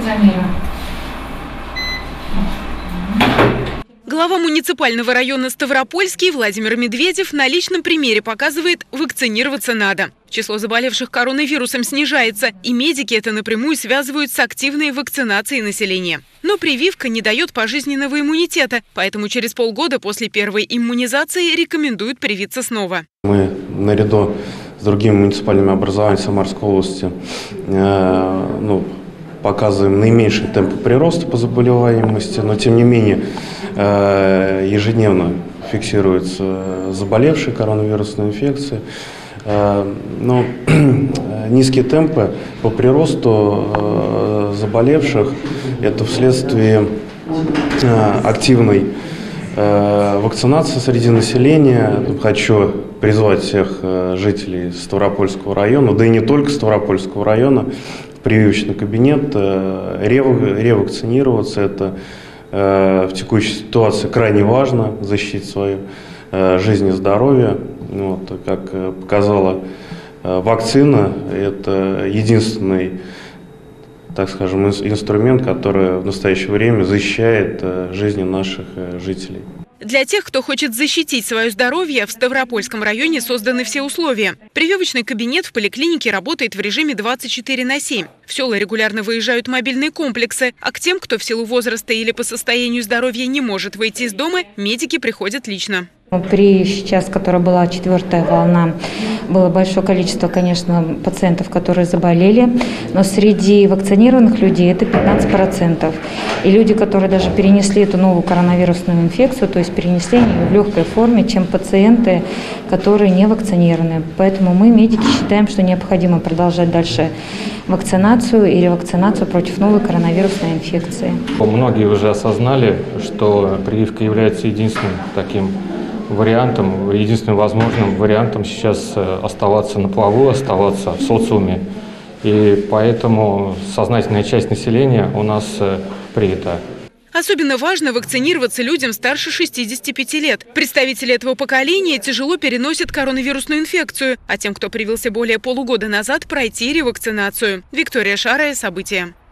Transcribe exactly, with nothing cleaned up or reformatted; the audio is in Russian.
функционирует. Глава муниципального района Ставропольский Владимир Медведев на личном примере показывает, вакцинироваться надо. Число заболевших коронавирусом снижается, и медики это напрямую связывают с активной вакцинацией населения. Но прививка не дает пожизненного иммунитета, поэтому через полгода после первой иммунизации рекомендуют привиться снова. Мы наряду с другими муниципальными образованиями Самарской области э, ну, показываем наименьший темп прироста по заболеваемости, но тем не менее э, ежедневно фиксируются заболевшие коронавирусной инфекцией. Э, но низкие темпы по приросту э, заболевших – это вследствие э, активной э, вакцинации среди населения. Хочу призвать всех э, жителей Ставропольского района, да и не только Ставропольского района, в прививочный кабинет, ревакцинироваться. Это э, в текущей ситуации крайне важно, защитить свою э, жизнь и здоровье. Вот, как показала э, вакцина, это единственный, так скажем, инструмент, который в настоящее время защищает э, жизни наших э, жителей. Для тех, кто хочет защитить свое здоровье, в Ставропольском районе созданы все условия. Прививочный кабинет в поликлинике работает в режиме двадцать четыре на семь. В села регулярно выезжают мобильные комплексы, а к тем, кто в силу возраста или по состоянию здоровья не может выйти из дома, медики приходят лично. При сейчас, которая была четвертая волна, было большое количество, конечно, пациентов, которые заболели, но среди вакцинированных людей это пятнадцать процентов. И люди, которые даже перенесли эту новую коронавирусную инфекцию, то есть перенесли ее в легкой форме, чем пациенты, которые не вакцинированы. Поэтому мы, медики, считаем, что необходимо продолжать дальше вакцинацию или вакцинацию против новой коронавирусной инфекции. Многие уже осознали, что прививка является единственным таким вариантом, единственным возможным вариантом сейчас оставаться на плаву, оставаться в социуме. И поэтому сознательная часть населения у нас принята. Особенно важно вакцинироваться людям старше шестидесяти пяти лет. Представители этого поколения тяжело переносят коронавирусную инфекцию, а тем, кто привился более полугода назад, пройти ревакцинацию. Виктория Шарая, события.